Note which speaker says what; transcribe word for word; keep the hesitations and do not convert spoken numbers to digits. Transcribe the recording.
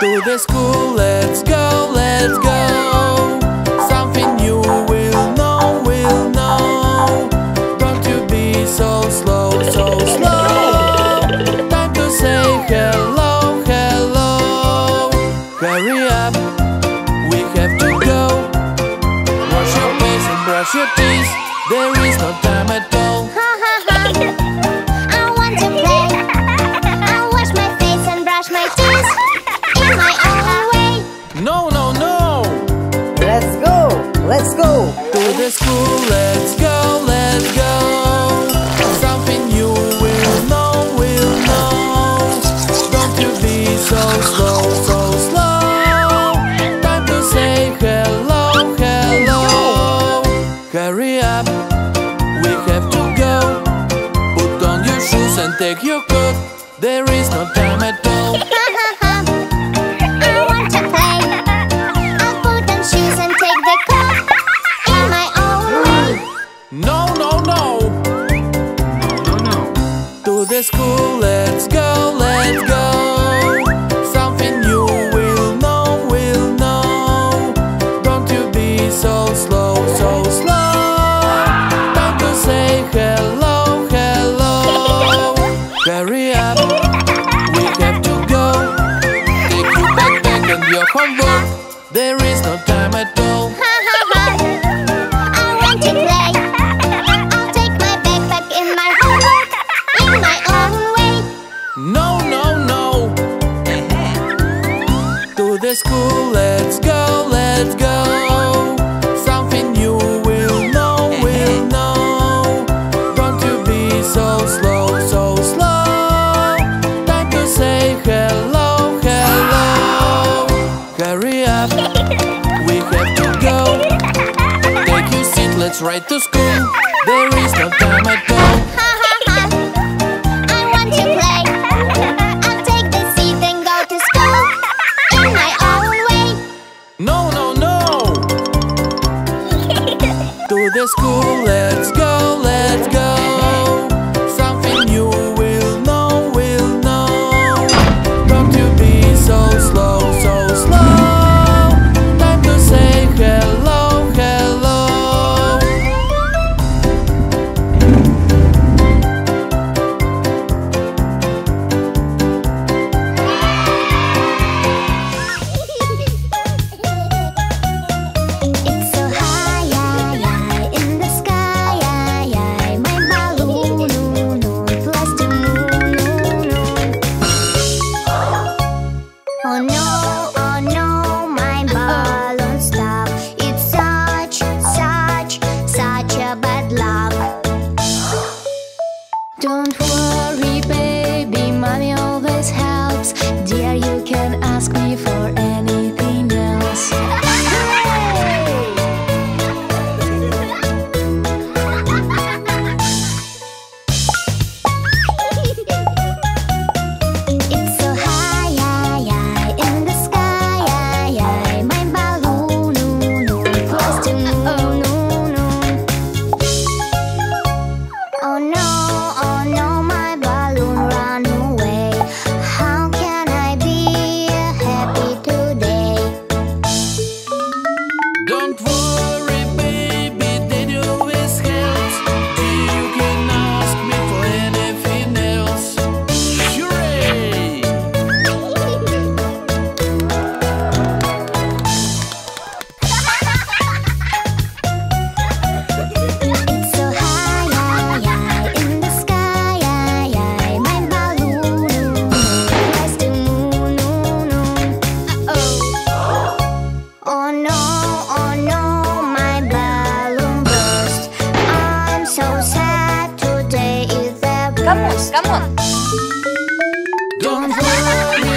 Speaker 1: To the school, let's go, let's go. Something new we'll know, we'll know. Don't you be so slow, so slow. Time to say hello, hello. Hurry up, we have to go. Wash your face and brush your teeth. There is no time at all.
Speaker 2: Ha ha ha! I want to play. I'll wash my face and brush my teeth in my own way.
Speaker 1: No, no, no!
Speaker 3: Let's go, let's go.
Speaker 1: To the school, let's go, let's go. Something new we'll know, we'll know. Don't you be so slow, so slow. Time to say hello, hello. Hurry up, we have to go. Put on your shoes and take your coat. There is no time at all.
Speaker 2: Ha ha ha! I want to play. I'll put on shoes and take the coat in my own way.
Speaker 1: No, no, no!
Speaker 4: No, no.
Speaker 1: To the school, let's go, let's go. Something new we'll know, we'll know. Don't you be so slow, so slow. Time to say hello, hello. Hurry up, we have to go. Take your backpack and your homework. There is no time at all.
Speaker 2: Ha ha ha! I want to play. I'll take my backpack in my homework in my own way.
Speaker 1: No, no, no! To the school, let's go, let's go. Something new we'll know, we'll know. Don't you be so slow, so slow. Time to say hello, hello. Hurry up, we have to go. Take your seat, let's ride to school. There is no time at all.
Speaker 2: Ha ha ha! I want to play. I'll take the seat and go to school in my own way.
Speaker 1: No, no, no! To the school, let's go, let's go. Something new we'll know, we'll know. Don't you be so slow, so slow. Time to say hello, hello.
Speaker 2: It's so high, high, high in the sky, high, high. My balloon, no, no, flies to moon, no, no. Oh no, oh no, my balloon stopped. It's such, such, such a bad luck. Don't worry, baby, mommy always helps. Dear, you can ask me for anything else. It's so high, high, high in the sky, high, high. My balloon, no, no, flies to moon, no, no. Oh no, oh no, my balloon ran away. How can I be happy today?
Speaker 1: Don't worry, baby, they always help. You can ask me for anything else. Hooray!
Speaker 2: It's so high, high, high in the sky, high, high. My balloon, flies to moon, no, no. Uh-oh. Oh no, oh no, my balloon burst. I'm so sad, today is the
Speaker 4: Come on,
Speaker 2: worst.
Speaker 4: come on.
Speaker 1: Don't worry,